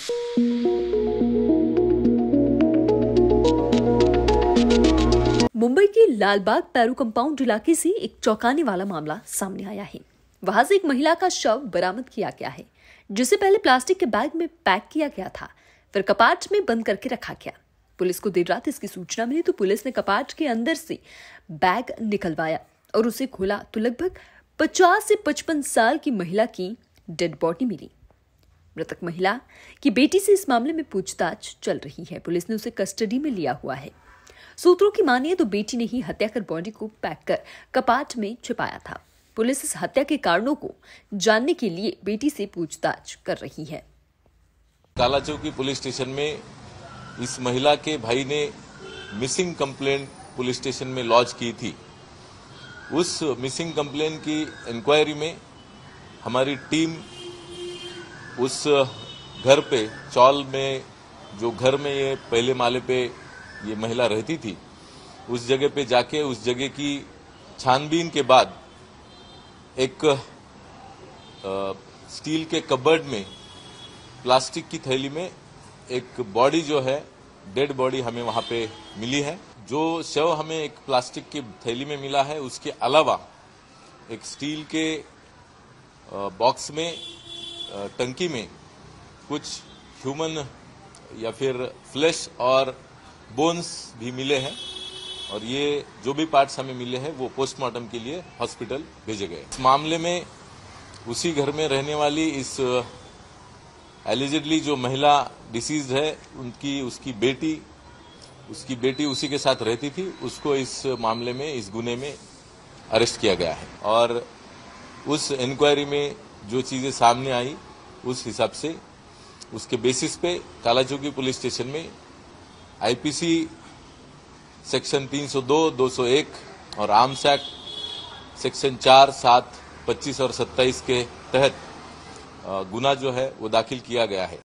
मुंबई के लालबाग पैरू कंपाउंड इलाके से एक चौंकाने वाला मामला सामने आया है। वहां से एक महिला का शव बरामद किया गया है, जिसे पहले प्लास्टिक के बैग में पैक किया गया था, फिर कपाट में बंद करके रखा गया। पुलिस को देर रात इसकी सूचना मिली तो पुलिस ने कपाट के अंदर से बैग निकलवाया और उसे खोला तो लगभग 50 से 55 साल की महिला की डेड बॉडी मिली। मृतक महिला की बेटी से इस मामले में पूछताछ चल रही है। पुलिस ने उसे कस्टडी में लिया हुआ है। सूत्रों की मानिए तो बेटी ने ही हत्या कर बॉडी को पैक कर कपाट में छिपाया था। पुलिस इस हत्या के कारणों को जानने के लिए बेटी से पूछताछ कर रही है। कालाचौकी पुलिस स्टेशन में इस महिला के भाई ने मिसिंग कंप्लेंट पुलिस स्टेशन में लॉन्च की थी। उस मिसिंग कंप्लेंट की इंक्वायरी में हमारी टीम उस घर पे चौल में, जो घर में ये पहले माले पे ये महिला रहती थी, उस जगह पे जाके उस जगह की छानबीन के बाद एक स्टील के कबर्ड में प्लास्टिक की थैली में एक बॉडी जो है, डेड बॉडी हमें वहां पे मिली है। जो शव हमें एक प्लास्टिक की थैली में मिला है, उसके अलावा एक स्टील के बॉक्स में, टंकी में कुछ ह्यूमन या फिर फ्लैश और बोन्स भी मिले हैं, और ये जो भी पार्ट्स हमें मिले हैं वो पोस्टमार्टम के लिए हॉस्पिटल भेजे गए। इस मामले में उसी घर में रहने वाली इस एलिजिडली जो महिला डिसीज्ड है, उसकी बेटी उसी के साथ रहती थी। उसको इस मामले में, इस गुने में अरेस्ट किया गया है, और उस इंक्वायरी में जो चीजें सामने आई उस हिसाब से, उसके बेसिस पे कालाचौकी पुलिस स्टेशन में आईपीसी सेक्शन 302, 201 और आर्म्स एक्ट सेक्शन 4, 7, 25 और 27 के तहत गुना जो है वो दाखिल किया गया है।